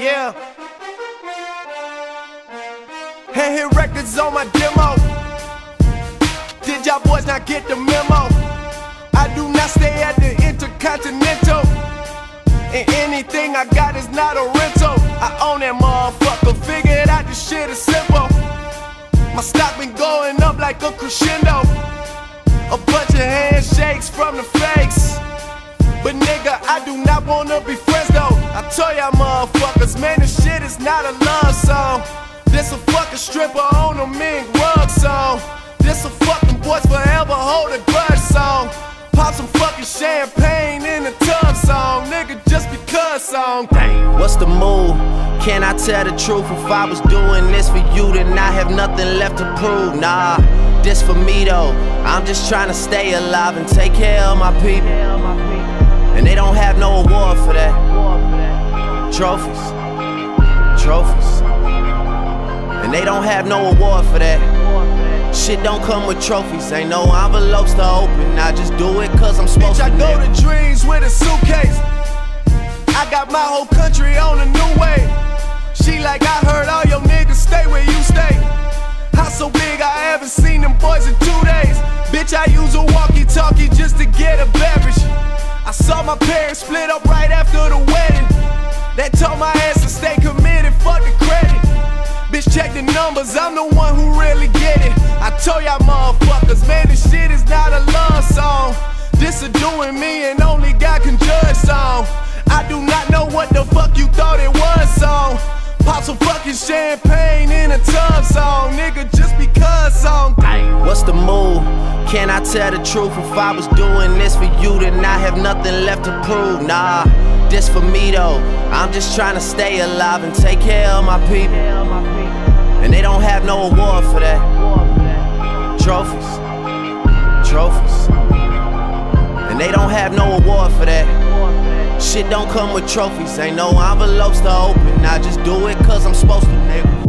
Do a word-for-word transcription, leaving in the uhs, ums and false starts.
Yeah. Hand hit records on my demo. Did y'all boys not get the memo? I do not stay at the Intercontinental, and anything I got is not a rental. I own that motherfucker, figured out this shit is simple. My stock been going up like a crescendo. A bunch of handshakes from the fakes, but nigga, I do not wanna be friends though. I told y'all motherfuckers, man, this shit is not a love song. This a fucking stripper on a mink rug song. This a fucking boys forever hold a grudge song. Pop some fucking champagne in the tub song. Nigga, just because song. Dang. What's the move? Can I tell the truth? If I was doing this for you, then I have nothing left to prove. Nah, this for me though. I'm just trying to stay alive and take care of my people. And they don't have no award for that. Trophies, trophies. And they don't have no award for that. Shit don't come with trophies, ain't no envelopes to open. I just do it cause I'm supposed Bitch, to. I go to dreams with a suitcase. I got my whole country on a new way. She like, I heard all your niggas stay where you stay. House so big I haven't seen them boys in two days. Bitch, I use a walkie-talkie just to get a beverage. I saw my parents split up right after the wedding. That told my ass to stay committed, fuck the credit. Bitch, check the numbers, I'm the one who really get it. I told y'all motherfuckers, man, this shit is not a love song. This a doing me and only God can judge song. I do not know what the fuck you thought it was song. Pop some fucking champagne in a tub song. Nigga, just because song. What's the move? Can I tell the truth? If I was doing this for you, then I have nothing left to prove. Nah, this for me though. I'm just trying to stay alive and take care of my people. And they don't have no award for that. Trophies, trophies. And they don't have no award for that. Shit don't come with trophies, ain't no envelopes to open. I just do it cause I'm supposed to, nigga.